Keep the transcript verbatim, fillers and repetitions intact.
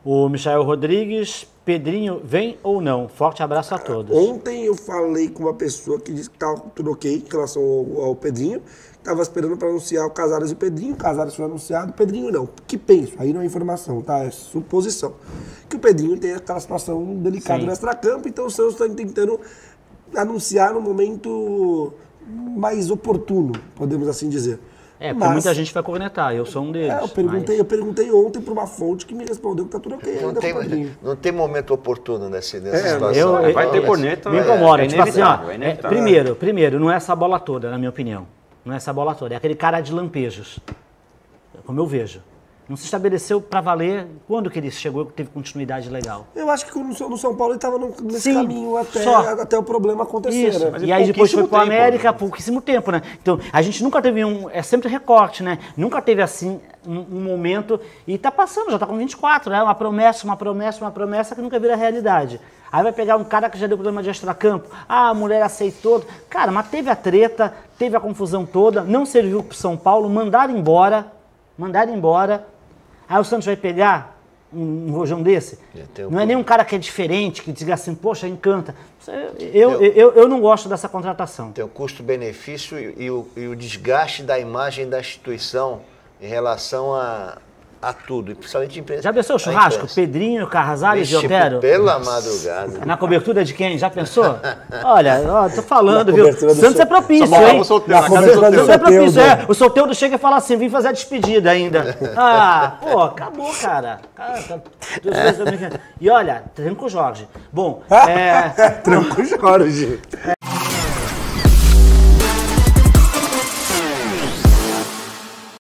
O Michael Rodrigues, Pedrinho, vem ou não? Forte abraço a todos. Ontem eu falei com uma pessoa que disse que estava tudo ok em relação ao, ao Pedrinho, estava esperando para anunciar o Casares e o Pedrinho, o Casares foi anunciado, o Pedrinho não. Que penso, aí não é informação, tá? É suposição. Que o Pedrinho tem aquela situação delicada Sim. no extracampo, então o Santos está tentando anunciar no momento mais oportuno, podemos assim dizer. É, porque Mas, muita gente vai cornetar, eu sou um deles. é, eu, perguntei, mas... eu perguntei ontem para uma fonte que me respondeu que tá tudo ok Não ainda tem, com o Pedrinho. não tem momento oportuno nessa, nessa É, situação. eu- eu- Vai ter corneta. Me é- incomoda, é tipo assim, ó, inevitável, é é, inevitável. primeiro, primeiro, não é essa bola toda, na minha opinião. Não é essa bola toda, é aquele cara de lampejos, como eu vejo. Não se estabeleceu para valer quando que ele chegou, teve continuidade legal. Eu acho que no São no São Paulo ele estava nesse Sim, caminho até, só. até o problema acontecer, Isso, né? Mas e é aí depois foi pouquíssimo pro tempo, América há né? pouquíssimo tempo, né? Então, a gente nunca teve um, é sempre recorte, né? Nunca teve assim um, um momento, e tá passando, já tá com vinte e quatro, né? Uma promessa, uma promessa, uma promessa que nunca vira realidade. Aí vai pegar um cara que já deu problema de extracampo, ah, a mulher aceitou, cara, mas teve a treta, teve a confusão toda, não serviu pro São Paulo, mandaram embora, mandaram embora. Aí o Santos vai pegar um, um rojão desse? tem um Não é nem um cara que é diferente, que diga assim, poxa, encanta. Eu, eu, eu, eu não gosto dessa contratação. Tem o custo-benefício e, e o, e o desgaste da imagem da instituição em relação a, a tudo, e principalmente a imprensa. Já pensou o a churrasco? imprensa. Pedrinho, Carrasales e Vixe, Otero? Pela madrugada. Na cobertura de quem? Já pensou? Olha, ó, tô falando, Na viu? cobertura do Santos Sol- é propício, Só faltava hein? o solteiro, Na na casa do cobertura do Santos é solteiro. propício, Solteiro, é. O solteiro chega e fala assim, vim fazer a despedida ainda. Ah, pô, acabou, cara. Cara, tá- E olha, tranca o Jorge. Bom, é... Tranquilo, Jorge.